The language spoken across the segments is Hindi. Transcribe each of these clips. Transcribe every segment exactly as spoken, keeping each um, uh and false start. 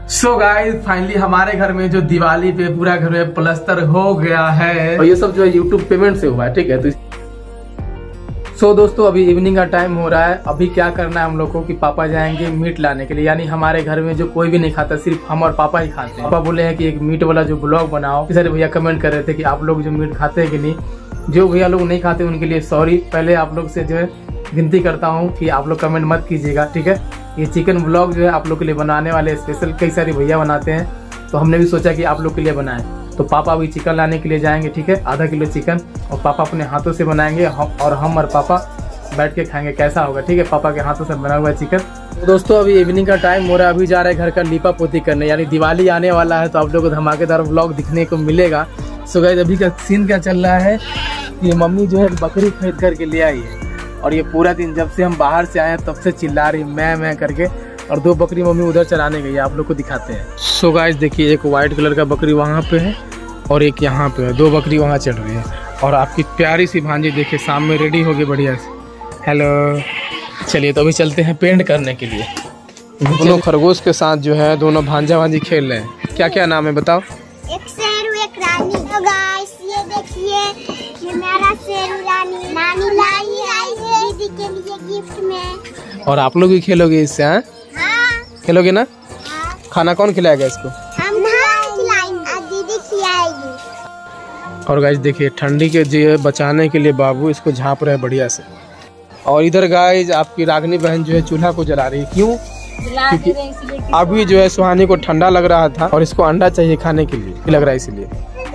सो गाइस फाइनली हमारे घर में जो दिवाली पे पूरा घर में प्लास्टर हो गया है और ये सब जो है यूट्यूब पेमेंट से हुआ है, ठीक है। तो सो so, दोस्तों अभी इवनिंग का टाइम हो रहा है। अभी क्या करना है हम लोग को कि पापा जाएंगे मीट लाने के लिए, यानी हमारे घर में जो कोई भी नहीं खाता, सिर्फ हम और पापा ही खाते हैं। पापा बोले हैं कि एक मीट वाला जो ब्लॉग बनाओ। सारे भैया कमेंट कर रहे थे कि आप लोग जो मीट खाते हैं कि नहीं। जो भैया लोग नहीं खाते उनके लिए सॉरी, पहले आप लोग से जो है विनती करता हूँ कि आप लोग कमेंट मत कीजिएगा, ठीक है। ये चिकन ब्लॉग जो है आप लोग के लिए बनाने वाले स्पेशल, कई सारे भैया बनाते हैं, तो हमने भी सोचा कि आप लोग के लिए बनाएं। तो पापा अभी चिकन लाने के लिए जाएंगे, ठीक है, आधा किलो चिकन, और पापा अपने हाथों से बनाएंगे और हम और पापा बैठ के खाएंगे। कैसा होगा, ठीक है, पापा के हाथों से बना हुआ चिकन। तो दोस्तों अभी इवनिंग का टाइम हो रहा है, अभी जा रहे हैं घर का लीपा पोती करने, यानी दिवाली आने वाला है, तो आप लोगों को धमाकेदार व्लॉग दिखने को मिलेगा। सो गाइस अभी का सीन क्या चल रहा है कि मम्मी जो है बकरी खरीद करके ले आई है, और ये पूरा दिन जब से हम बाहर से आए हैं तब से चिल्ला रही मैं मैं करके, और दो बकरी मम्मी उधर चराने गई है, आप लोग को दिखाते हैं। सो गाइस देखिए, एक वाइट कलर का बकरी वहाँ पे है और एक यहाँ पे है, दो बकरी वहाँ चल रही है। और आपकी प्यारी सी भांजी देखिए सामने रेडी हो गई बढ़िया से। हेलो, चलिए तो अभी चलते हैं पेंट करने के लिए। दोनों खरगोश के साथ जो है दोनों भांजा भांजी खेल रहे हैं। क्या क्या नाम है बताओ? एक शेरू एक रानी। तो गाइस ये देखिए, ये मेरा शेरू रानी नानी लाई है दीदी के लिए गिफ्ट में। और आप लोग भी खेलोगे इससे? हाँ हाँ खेलोगे ना? हाँ। खाना कौन खिलाएगा इसको? हम खिलाएंगे और दीदी खिलाएगी। और गाइस देखिए ठंडी के जो बचाने के लिए बाबू इसको झाँप रहे हैं बढ़िया से। और इधर गाइस आपकी रागनी बहन जो है चूल्हा को जला रही है। क्यों? क्योंकि अभी जो है सुहानी को ठंडा लग रहा था और इसको अंडा चाहिए खाने के लिए लग रहा है, इसलिए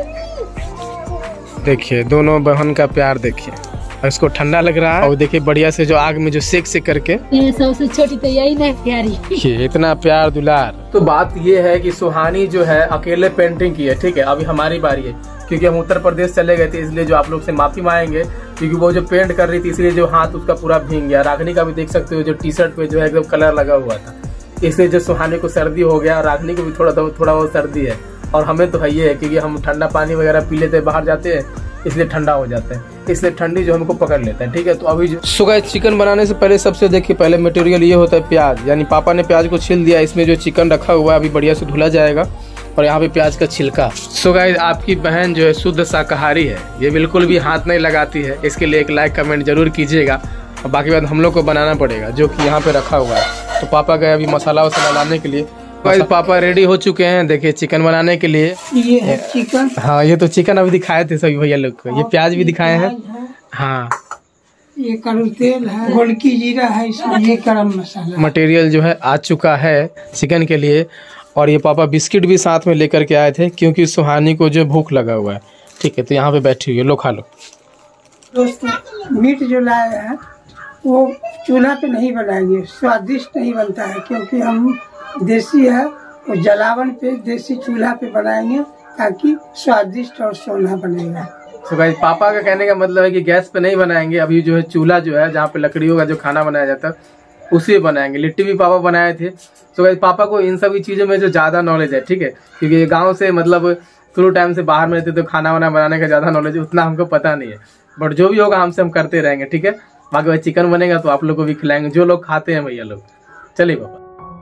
देखिए दोनों बहन का प्यार देखिए। और इसको ठंडा लग रहा है और देखिए बढ़िया से जो आग में जो सेक सेक करके, ये सबसे छोटी तो यही ना प्यारी, ये इतना प्यार दुलार। तो बात ये है कि सुहानी जो है अकेले पेंटिंग की है, ठीक है। अभी हमारी बारी है, क्योंकि हम उत्तर प्रदेश चले गए थे, इसलिए जो आप लोग से माफी मांगेंगे, क्योंकि वो जो पेंट कर रही थी इसलिए जो हाथ उसका पूरा भीग गया। रागनी का भी देख सकते हो जो टी शर्ट पे जो है एकदम कलर लगा हुआ था, इसलिए जो सुहानी को सर्दी हो गया, रागनी को भी थोड़ा थोड़ा वो सर्दी है। और हमें तो है ही है, क्योंकि हम ठंडा पानी वगैरह पी लेते हैं, बाहर जाते हैं, इसलिए ठंडा हो जाता है, इसलिए ठंडी जो हमको पकड़ लेता है, ठीक है। तो अभी जो सो गाइस चिकन बनाने से पहले सबसे देखिए पहले मटेरियल ये होता है प्याज, यानी पापा ने प्याज को छील दिया। इसमें जो चिकन रखा हुआ है अभी बढ़िया से धुला जाएगा। और यहाँ पे प्याज का छिलका। सो गाइस आपकी बहन जो है शुद्ध शाकाहारी है, ये बिल्कुल भी हाथ नहीं लगाती है, इसके लिए एक लाइक कमेंट जरूर कीजिएगा। और बाकी बात हम लोग को बनाना पड़ेगा, जो कि यहाँ पे रखा हुआ है। तो पापा गए अभी मसाला वसाला लाने के लिए। गाइस पापा रेडी हो चुके हैं, देखिए चिकन बनाने के लिए। ये है चिकन। हाँ ये तो चिकन अभी दिखाए थे सभी भैया लोग को। ये प्याज भी दिखाए हैं। हाँ ये कड़ू तेल है, गोलकी जीरा है, इसमें ये गरम मसाला। मटेरियल जो है आ चुका है चिकन के लिए। और ये पापा बिस्किट भी साथ में लेकर के आए थे, क्योंकि सुहानी को जो भूख लगा हुआ है, ठीक है। तो यहाँ पे बैठी हुई है, लो खा लो। दोस्तों मीट जो लाए हैं वो चूल्हा पे नहीं बनाएंगे, स्वादिष्ट नहीं बनता है, क्योंकि हम देसी है, वो जलावन पे देसी चूल्हा पे बनाएंगे ताकि स्वादिष्ट और सोना बनेगा। तो गाइस पापा का कहने का मतलब है कि गैस पे नहीं बनाएंगे, अभी जो है चूल्हा जो है जहाँ पे लकड़ियों का जो खाना बनाया जाता है उसी में बनाएंगे। लिट्टी भी पापा बनाए थे। तो गाइस पापा को इन सभी चीजों में जो ज्यादा नॉलेज है, ठीक है, क्योंकि ये गाँव से मतलब शुरू टाइम से बाहर में रहते, तो खाना वाना बनाने का ज्यादा नॉलेज उतना हमको पता नहीं है, बट जो भी होगा हमसे हम करते रहेंगे, ठीक है। बाकी भाई चिकन बनेगा तो आप लोग को भी खिलाएंगे, जो लोग खाते हैं भैया लोग। चलिए पापा।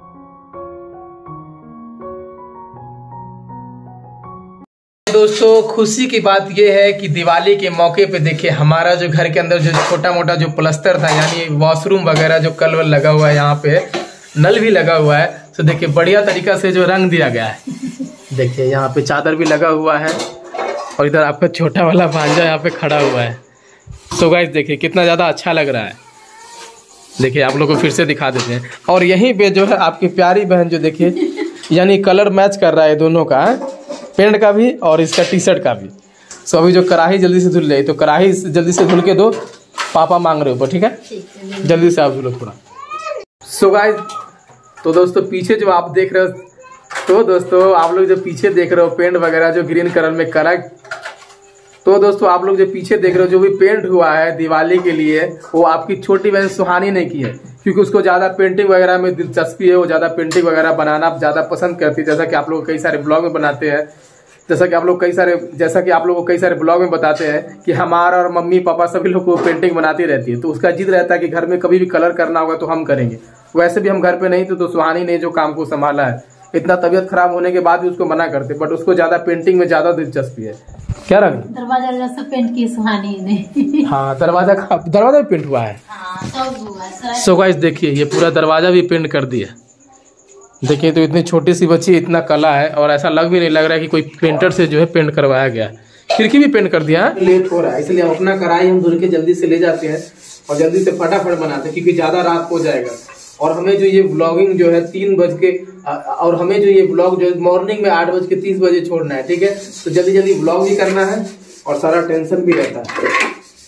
दोस्तों खुशी की बात यह है कि दिवाली के मौके पे देखिए हमारा जो घर के अंदर जो छोटा मोटा जो प्लास्टर था, यानी वॉशरूम वगैरह जो कल वल लगा हुआ है, यहाँ पे नल भी लगा हुआ है, तो देखिए बढ़िया तरीका से जो रंग दिया गया है। देखिए यहाँ पे चादर भी लगा हुआ है, और इधर आपका छोटा वाला भांजा यहाँ पे खड़ा हुआ है। सो गाइस देखिए कितना ज़्यादा अच्छा लग रहा है। देखिए आप लोग को फिर से दिखा देते हैं। और यहीं पे जो है आपकी प्यारी बहन जो देखिए, यानी कलर मैच कर रहा है दोनों का, पेंट का भी और इसका टी शर्ट का भी। सो अभी जो कढ़ाई जल्दी से धुल रही, तो कढ़ाई जल्दी से धुल के दो, पापा मांग रहे हो, ठीक है, जल्दी से आप धुलो थोड़ा। सो गाइस तो दोस्तों पीछे जो आप देख रहे हो, तो दोस्तों आप लोग जो पीछे देख रहे हो पेंट वगैरह जो ग्रीन कलर में करा, तो दोस्तों आप लोग जो पीछे देख रहे हो जो भी पेंट हुआ है दिवाली के लिए, वो आपकी छोटी बहन सुहानी ने की है, क्योंकि उसको ज्यादा पेंटिंग वगैरह में दिलचस्पी है, वो ज्यादा पेंटिंग वगैरह बनाना ज्यादा पसंद करती है। जैसा कि आप लोग कई सारे ब्लॉग में बनाते हैं, जैसा कि आप लोग कई सारे जैसा कि आप लोग को कई सारे ब्लॉग में बताते हैं कि हमारा और मम्मी पापा सभी लोग को पेंटिंग बनाती रहती है। तो उसका जिद रहता है कि घर में कभी भी कलर करना होगा तो हम करेंगे। वैसे भी हम घर पे नहीं थे, तो सुहानी ने जो काम को संभाला है इतना तबीयत खराब होने के बाद भी उसको मना करते, बट उसको ज्यादा पेंटिंग में ज्यादा दिलचस्पी है। क्या रंग दरवाजा सब पेंट की सुहानी ने। हाँ दरवाजा दरवाजा भी पेंट हुआ है। हाँ, सो गाइस देखिए ये पूरा दरवाजा भी पेंट कर दिया। देखिए तो इतनी छोटी सी बच्ची इतना कला है, और ऐसा लग भी नहीं लग रहा है कि कोई पेंटर से जो है पेंट करवाया गया। खिड़की भी पेंट कर दिया है। लेट हो रहा है इसलिए हम अपना कढ़ाई हम धुल के जल्दी से ले जाते हैं और जल्दी से फटाफट बनाते हैं, क्योंकि ज्यादा रात हो जाएगा। और हमें जो ये ब्लॉगिंग जो है तीन बज के और हमें जो ये ब्लॉग जो है मॉर्निंग में आठ बज के तीस बजे छोड़ना है, ठीक है। तो जल्दी जल्दी ब्लॉग भी करना है और सारा टेंशन भी रहता है।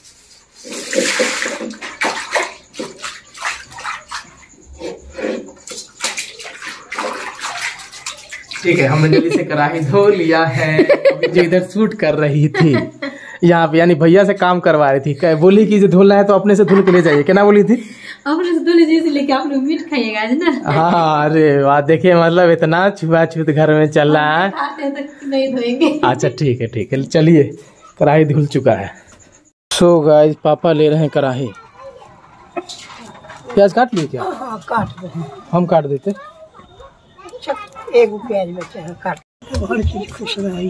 ठीक है, हमने जल्दी से कढ़ाई धो लिया है। अभी जो इधर शूट कर रही थी यहाँ पे, यानी भैया से काम करवा रही थी, बोली कि जो धुलना है तो अपने से धुल के ले जाइए। क्या ना बोली थी? अपने से धुल लीजिए, लेके आप लोग मीट खाइएगा ना। हाँ अरे वाह, देखिए मतलब इतना छुआछूत घर में चल रहा है। नहीं धोएंगे। अच्छा ठीक है ठीक है, चलिए कढ़ाई धुल चुका है। सो गाइस पापा ले रहे हैं कढ़ाई। प्याज काट लिए क्या? हाँ काट रहे हैं। हम काट देते। एक प्याज बचा है, काट। हर चीज खुश रही।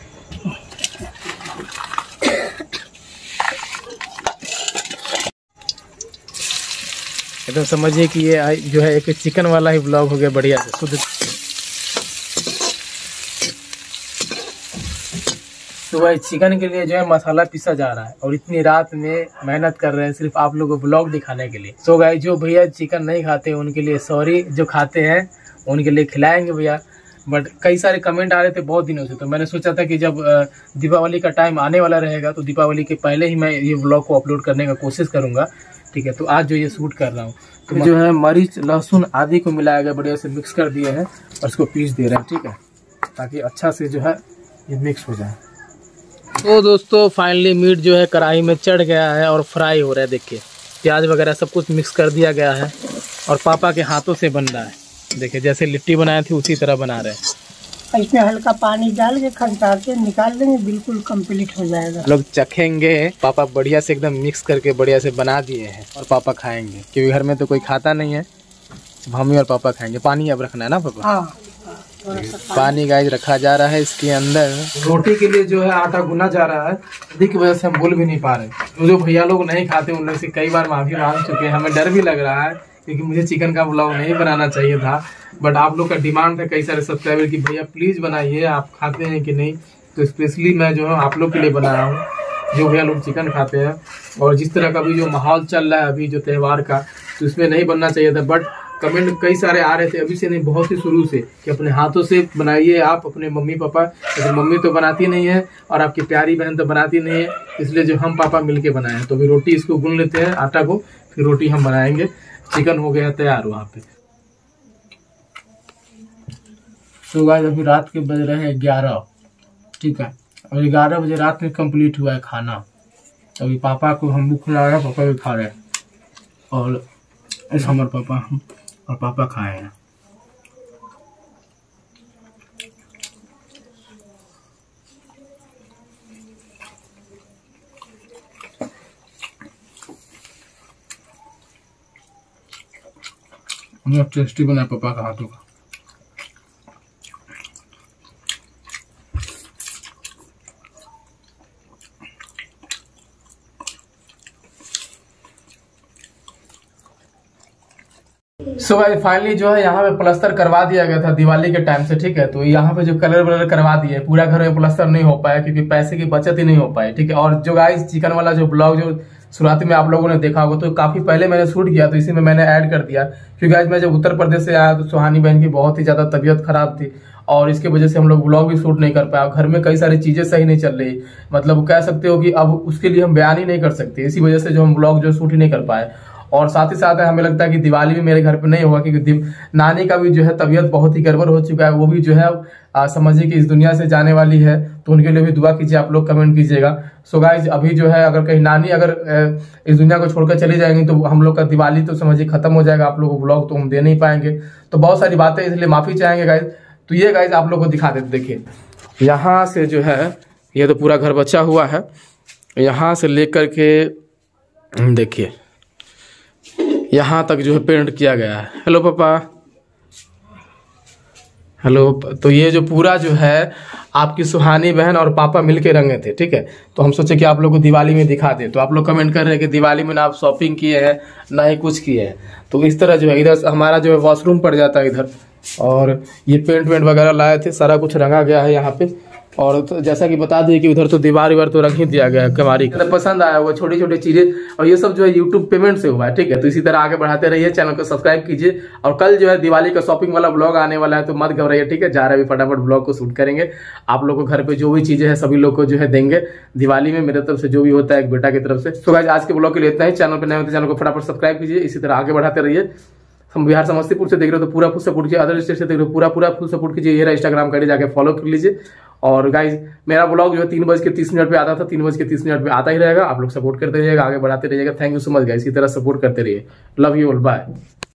एकदम समझिए कि ये जो है एक चिकन वाला ही ब्लॉग हो गया, बढ़िया से शुद्ध। तो भाई चिकन के लिए जो है मसाला पीसा जा रहा है, और इतनी रात में मेहनत कर रहे हैं सिर्फ आप लोगों को ब्लॉग दिखाने के लिए। तो भाई जो भैया चिकन नहीं खाते उनके लिए सॉरी, जो खाते हैं उनके लिए खिलाएंगे भैया। बट कई सारे कमेंट आ रहे थे बहुत दिनों से, तो मैंने सोचा था कि जब दीपावली का टाइम आने वाला रहेगा तो दीपावली के पहले ही मैं ये ब्लॉग को अपलोड करने का कोशिश करूंगा, ठीक है। तो आज जो ये शूट कर रहा हूँ तो जो है मरीच लहसुन आदि को मिलाया गया, बढ़िया से मिक्स कर दिए हैं और इसको पीस दे रहे हैं, ठीक है, ताकि अच्छा से जो है ये मिक्स हो जाए। तो दोस्तों फाइनली मीट जो है कढ़ाई में चढ़ गया है और फ्राई हो रहा है। देखिए प्याज वगैरह सब कुछ मिक्स कर दिया गया है और पापा के हाथों से बन रहा है। देखिए जैसे लिट्टी बनाए थे उसी तरह बना रहे हैं। इसमें हल्का पानी डाल के खदका के निकाल देंगे, बिल्कुल कंप्लीट हो जाएगा। लोग चखेंगे। पापा बढ़िया से एकदम मिक्स करके बढ़िया से बना दिए हैं और पापा खाएंगे, क्योंकि घर में तो कोई खाता नहीं है, हम ही और पापा खाएंगे। पानी अब रखना है ना पापा? हाँ, पानी गाइस रखा जा रहा है इसके अंदर। रोटी के लिए जो है आटा गुना जा रहा है, जिसकी वजह से हम बोल भी नहीं पा रहे। तो जो भैया लोग नहीं खाते उन लोग से कई बार माफी मांग चुके हैं। हमें डर भी लग रहा है क्योंकि मुझे चिकन का ब्लॉग नहीं बनाना चाहिए था, बट आप लोग का डिमांड था कई सारे सब्सक्राइबर की भैया प्लीज बनाइए, आप खाते हैं कि नहीं। तो स्पेशली मैं जो है आप लोग के लिए बना रहा हूँ जो भैया लोग चिकन खाते हैं। और जिस तरह का भी जो माहौल चल रहा है अभी जो त्योहार का, तो इसमें नहीं बनना चाहिए था, बट कमेंट कई सारे आ रहे थे अभी से नहीं, बहुत ही शुरू से, कि अपने हाथों से बनाइए आप अपने मम्मी पापा। लेकिन मम्मी तो बनाती नहीं है और आपकी प्यारी बहन तो बनाती नहीं है, इसलिए जो हम पापा मिलके बनाए हैं। तो अभी रोटी इसको गूंद लेते हैं आटा को, फिर रोटी हम बनाएंगे। चिकन हो गया तैयार वहाँ पे। तो गाइस अभी रात के बज रहे हैं ग्यारह, ठीक है, और ग्यारह बजे रात में कंप्लीट हुआ है खाना। तो अभी पापा को हम भी खिला रहे हैं, पापा भी खा रहे हैं, और इस हमारे पापा हम और पापा खाए हैं। बहुत टेस्टी बना पापा का हाथों का। सो भाई फाइनली जो है यहाँ पे प्लास्टर करवा दिया गया था दिवाली के टाइम से, ठीक है। तो यहाँ पे जो कलर वलर करवा दिए, पूरा घर में प्लास्टर नहीं हो पाया क्योंकि पैसे की बचत ही नहीं हो पाई, ठीक है। और जो गाइस चिकन वाला जो ब्लॉग जो शुरुआती में आप लोगों ने देखा होगा, तो काफी पहले मैंने शूट किया, तो इसी में मैंने ऐड कर दिया। क्योंकि आज मैं जब उत्तर प्रदेश से आया तो सुहानी बहन की बहुत ही ज्यादा तबीयत खराब थी और इसके वजह से हम लोग ब्लॉग भी शूट नहीं कर पाया। घर में कई सारी चीजें सही नहीं चल रही, मतलब कह सकते हो कि अब उसके लिए हम बयान ही नहीं कर सकते, इसी वजह से जो हम ब्लॉग जो शूट ही नहीं कर पाए। और साथ ही साथ हमें लगता है कि दिवाली भी मेरे घर पे नहीं होगा, क्योंकि नानी का भी जो है तबीयत बहुत ही गड़बड़ हो चुका है, वो भी जो है आ, समझिए कि इस दुनिया से जाने वाली है। तो उनके लिए भी दुआ कीजिए, आप लोग कमेंट कीजिएगा। सो गाइज अभी जो है अगर कहीं नानी अगर इस दुनिया को छोड़कर चली जाएंगी तो हम लोग का दिवाली तो समझिए खत्म हो जाएगा, आप लोगों को ब्लॉग तो हम दे नहीं पाएंगे। तो बहुत सारी बातें, इसलिए माफी चाहेंगे गाइज। तो ये गाइज आप लोग को दिखा देते, देखिए यहाँ से जो है ये तो पूरा घर बचा हुआ है, यहाँ से लेकर के देखिए यहाँ तक जो है पेंट किया गया है। हेलो पापा, हेलो। तो ये जो पूरा जो है आपकी सुहानी बहन और पापा मिलके रंगे थे, ठीक है। तो हम सोचे कि आप लोग को दिवाली में दिखा दे। तो आप लोग कमेंट कर रहे हैं कि दिवाली में ना आप शॉपिंग किए हैं ना ही कुछ किए हैं। तो इस तरह जो है इधर हमारा जो है वॉशरूम पड़ जाता है इधर, और ये पेंट वेंट वगैरह लाए थे, सारा कुछ रंगा गया है यहाँ पे। और तो जैसा कि बता दिए कि उधर तो दीवार वीवार तो रंग ही दिया गया है कमारी का। पसंद आया वो छोटी छोटी चीजें, और ये सब जो है यूट्यूब पेमेंट से हुआ है, ठीक है। तो इसी तरह आगे बढ़ाते रहिए, चैनल को सब्सक्राइब कीजिए। और कल जो है दिवाली का शॉपिंग वाला ब्लॉग आने वाला है, तो मत घबराइए, ठीक है। जा रहे हैं फटाफट ब्लॉग को शूट करेंगे। आप लोग को घर पे जो भी चीजें हैं सभी लोग को जो है देंगे दिवाली में, मेरे तरफ से जो भी होता है एक बेटा की तरफ से। तो गाइस आज के ब्लॉग के लिए इतना ही। चैनल पर नए होते चैनल को फटाफट सब्सक्राइब कीजिए, इसी तरह आगे बढ़ाते रहिए। हम बिहार समस्तीपुर से देख रहे हो तो पूरा फुल सपोर्ट कीजिए, अदर स्टेट से देख रहे हो पूरा पूरा फुल सपोर्ट कीजिए। ये इंस्टाग्राम का जाके फॉलो कर लीजिए। और गाइज मेरा ब्लॉग जो है तीन बज के तीस मिनट पे आता था, तीन बज के तीस मिनट पे आता ही रहेगा। आप लोग सपोर्ट करते रहिएगा, आगे बढ़ाते रहिएगा। Thank you so much guys, इसी तरह सपोर्ट करते रहिए। Love you all, bye.